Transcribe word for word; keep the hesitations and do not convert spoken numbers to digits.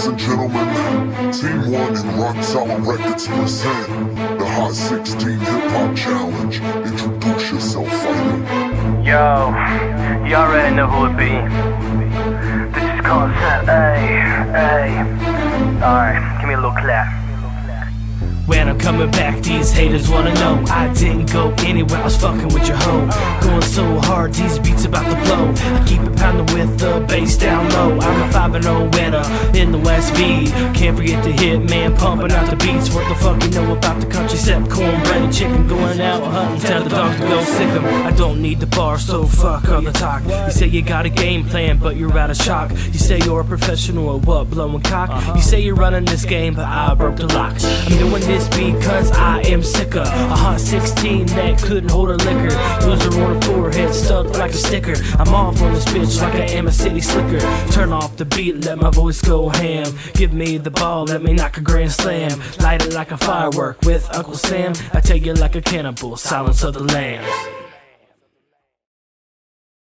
Ladies and gentlemen, Team One and Run Tower Records present the Hot sixteen Hip Hop Challenge. Introduce yourself, fighter. Yo, you already know who it be. This is concept, ayy, ayy. Alright, give me a little clap. When I'm coming back, these haters wanna know I didn't go anywhere, I was fucking with your hoe. Going so hard, these beats about to blow. I keep it pounding with the bass down low. I'm a five and oh winner in the West V. Can't forget the hit man pumping out the beats. What the fuck you know about the country except cornbread and chicken? Going out hunting, tell the dog to go sick 'em. I don't need the bar, so fuck all the talk. You say you got a game plan, but you're out of shock. You say you're a professional at what, blowing cock? You say you're running this game, but I broke the lock. I'm doing this because I am sicker. A hot sixteen that couldn't hold a liquor. Loser on the forehead stuck like a sticker. I'm off on this bitch like I am a city slicker. Turn off the beat, let my voice go ham. Give me the ball, let me knock a grand slam. Light it like a firework with Uncle Sam. I take it like a cannibal, silence of the lambs.